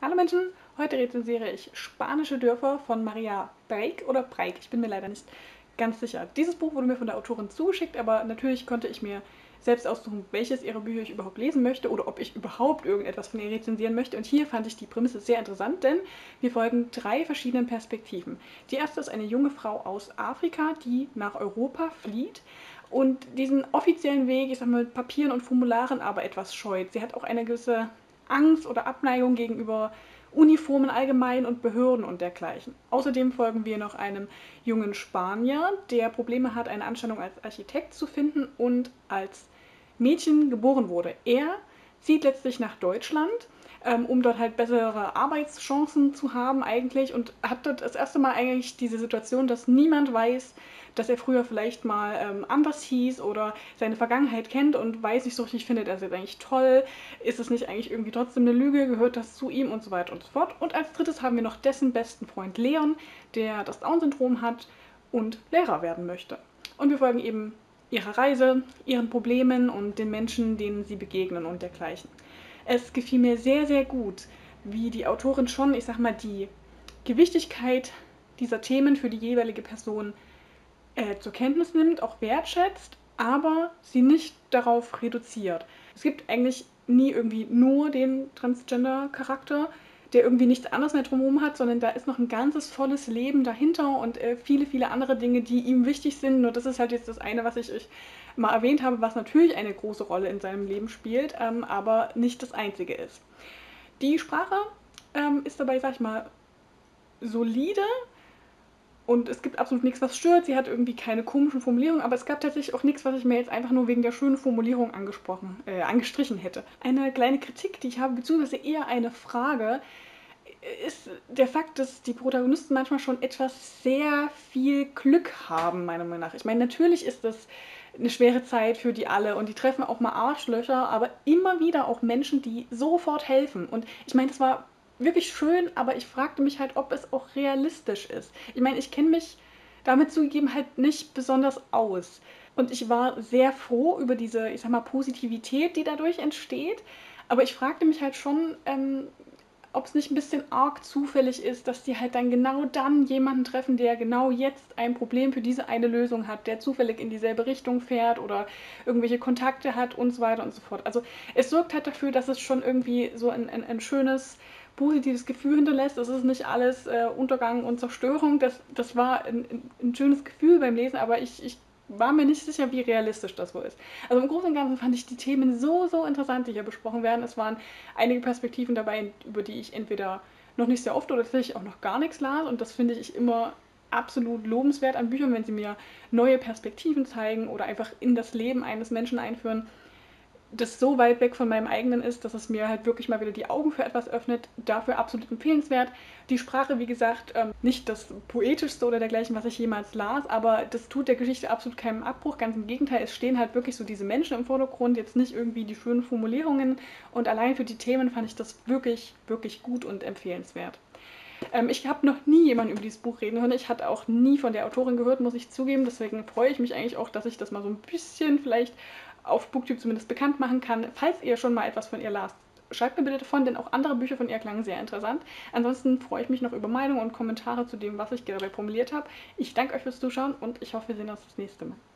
Hallo Menschen, heute rezensiere ich Spanische Dörfer von Maria Breik oder Breik, ich bin mir leider nicht ganz sicher. Dieses Buch wurde mir von der Autorin zugeschickt, aber natürlich konnte ich mir selbst aussuchen, welches ihrer Bücher ich überhaupt lesen möchte oder ob ich überhaupt irgendetwas von ihr rezensieren möchte. Und hier fand ich die Prämisse sehr interessant, denn wir folgen 3 verschiedenen Perspektiven. Die erste ist eine junge Frau aus Afrika, die nach Europa flieht und diesen offiziellen Weg, ich sag mal, mit Papieren und Formularen aber etwas scheut. Sie hat auch eine gewisse Angst oder Abneigung gegenüber Uniformen allgemein und Behörden und dergleichen. Außerdem folgen wir noch einem jungen Spanier, der Probleme hat, eine Anstellung als Architekt zu finden und als Mädchen geboren wurde. Er zieht letztlich nach Deutschland, um dort halt bessere Arbeitschancen zu haben eigentlich und hat dort das erste Mal eigentlich diese Situation, dass niemand weiß, dass er früher vielleicht mal anders hieß oder seine Vergangenheit kennt und weiß nicht so richtig, findet er es jetzt eigentlich toll, ist es nicht eigentlich irgendwie trotzdem eine Lüge, gehört das zu ihm und so weiter und so fort. Und als drittes haben wir noch dessen besten Freund Leon, der das Down-Syndrom hat und Lehrer werden möchte. Und wir folgen eben ihrer Reise, ihren Problemen und den Menschen, denen sie begegnen und dergleichen. Es gefiel mir sehr, sehr gut, wie die Autorin schon, ich sag mal, die Gewichtigkeit dieser Themen für die jeweilige Person zur Kenntnis nimmt, auch wertschätzt, aber sie nicht darauf reduziert. Es gibt eigentlich nie irgendwie nur den Transgender-Charakter, der irgendwie nichts anderes mehr drumherum hat, sondern da ist noch ein ganzes volles Leben dahinter und viele, viele andere Dinge, die ihm wichtig sind. Nur das ist halt jetzt das eine, was ich euch mal erwähnt habe, was natürlich eine große Rolle in seinem Leben spielt, aber nicht das einzige ist. Die Sprache ist dabei, sag ich mal, solide. Und es gibt absolut nichts, was stört. Sie hat irgendwie keine komischen Formulierungen, aber es gab tatsächlich auch nichts, was ich mir jetzt einfach nur wegen der schönen Formulierung angestrichen hätte. Eine kleine Kritik, die ich habe, beziehungsweise eher eine Frage, ist der Fakt, dass die Protagonisten manchmal schon etwas sehr viel Glück haben, meiner Meinung nach. Ich meine, natürlich ist das eine schwere Zeit für die alle und die treffen auch mal Arschlöcher, aber immer wieder auch Menschen, die sofort helfen. Und ich meine, das war wirklich schön, aber ich fragte mich halt, ob es auch realistisch ist. Ich meine, ich kenne mich damit zugegeben halt nicht besonders aus. Und ich war sehr froh über diese, ich sag mal, Positivität, die dadurch entsteht. Aber ich fragte mich halt schon, ob es nicht ein bisschen arg zufällig ist, dass die halt dann jemanden treffen, der genau jetzt ein Problem für diese eine Lösung hat, der zufällig in dieselbe Richtung fährt oder irgendwelche Kontakte hat und so weiter und so fort. Also es sorgt halt dafür, dass es schon irgendwie so ein schönes, positives Gefühl hinterlässt. Es ist nicht alles Untergang und Zerstörung. Das war ein schönes Gefühl beim Lesen, aber ich war mir nicht sicher, wie realistisch das wohl ist. Also im Großen und Ganzen fand ich die Themen so, so interessant, die hier besprochen werden. Es waren einige Perspektiven dabei, über die ich entweder noch nicht sehr oft oder tatsächlich auch noch gar nichts las. Und das finde ich immer absolut lobenswert an Büchern, wenn sie mir neue Perspektiven zeigen oder einfach in das Leben eines Menschen einführen, das so weit weg von meinem eigenen ist, dass es mir halt wirklich mal wieder die Augen für etwas öffnet. Dafür absolut empfehlenswert. Die Sprache, wie gesagt, nicht das Poetischste oder dergleichen, was ich jemals las, aber das tut der Geschichte absolut keinen Abbruch. Ganz im Gegenteil, es stehen halt wirklich so diese Menschen im Vordergrund, jetzt nicht irgendwie die schönen Formulierungen. Und allein für die Themen fand ich das wirklich, wirklich gut und empfehlenswert. Ich habe noch nie jemanden über dieses Buch reden hören. Ich hatte auch nie von der Autorin gehört, muss ich zugeben. Deswegen freue ich mich eigentlich auch, dass ich das mal so ein bisschen vielleicht auf Booktube zumindest bekannt machen kann. Falls ihr schon mal etwas von ihr lasst, schreibt mir bitte davon, denn auch andere Bücher von ihr klangen sehr interessant. Ansonsten freue ich mich noch über Meinungen und Kommentare zu dem, was ich gerade formuliert habe. Ich danke euch fürs Zuschauen und ich hoffe, wir sehen uns das nächste Mal.